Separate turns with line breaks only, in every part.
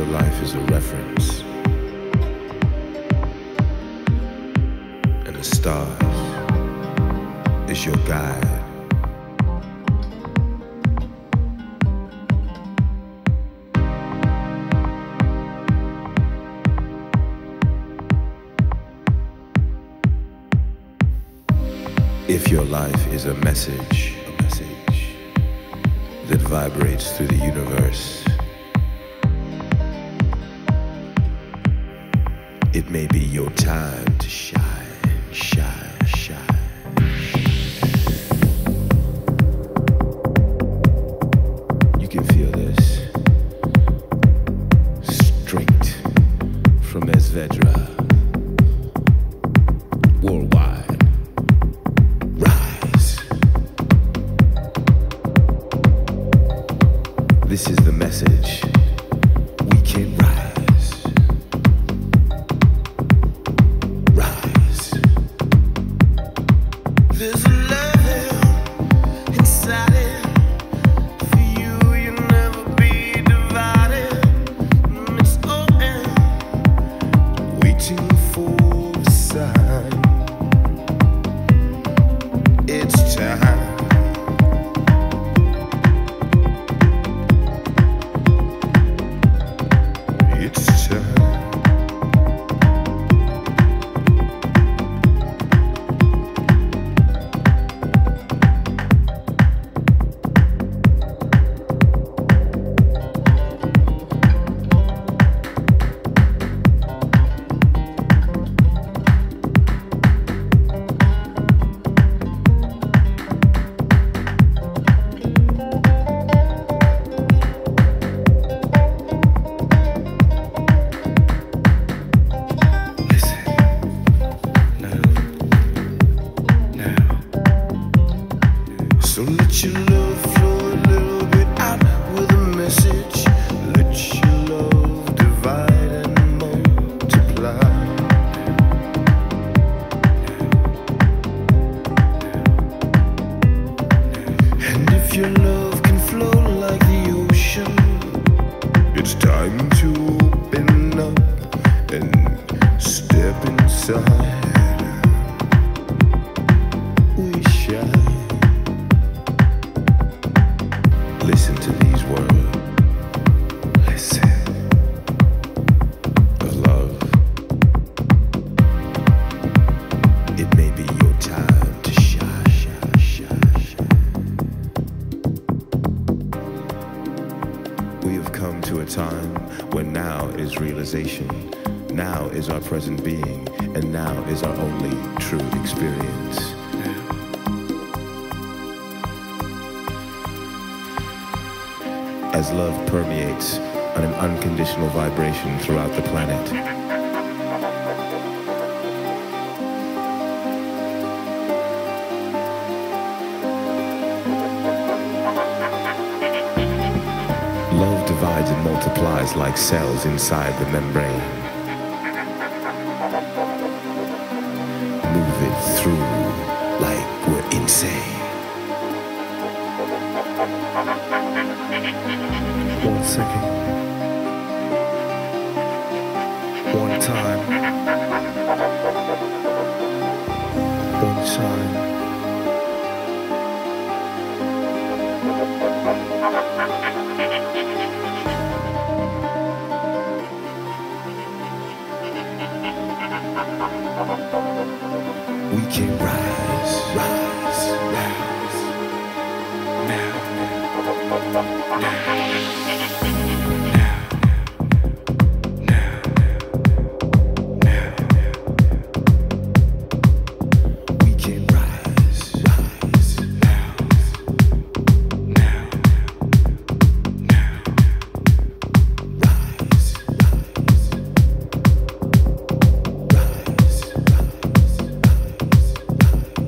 life is a reference, and the stars is your guide. If your life is a message that vibrates through the universe, it may be your time to shine, shine, shine. You can feel this straight from Esvedra. Worldwide. This is the message. We can rise. Rise. There's a love inside it. For you, you'll never be divided. It's open, waiting for the sign. It's time. So let your love flow a little bit out with a message. Let your love divide and multiply. And if your love can flow like the ocean, it's time to open up and step inside. We shine. Listen to these words. Listen. Of love. It may be your time to shine, shine, shine, shine. We have come to a time when now is realization. Now is our present being, and now is our only true experience. As love permeates on an unconditional vibration throughout the planet. Love divides and multiplies like cells inside the membrane. Move it through like we're insane. 1 second. 1 time. 1 time. We can rise, rise, rise. Now.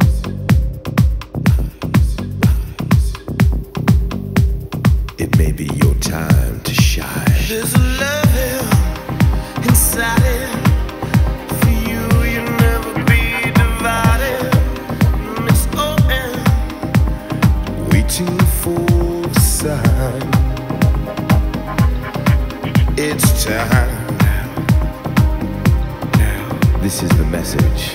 It may be This is the message.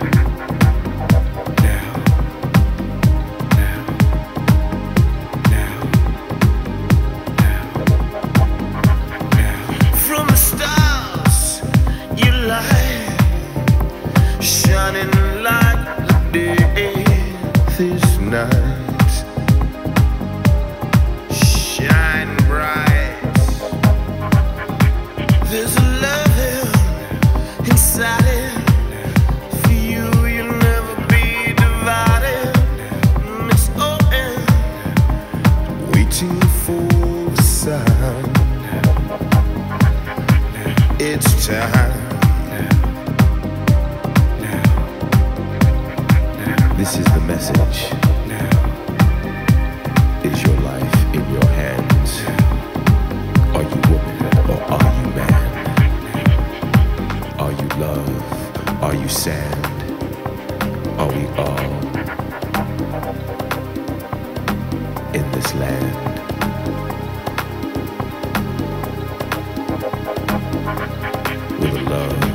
From the stars, you light, shining like the day this night. Shine bright. There's a love inside. For you, you'll never be divided. And it's open, waiting for the sign. It's time. This is the message. Is your life in your hands? Are you woman or are you man? Are you love? Are you sand? Are we all in this land? With a love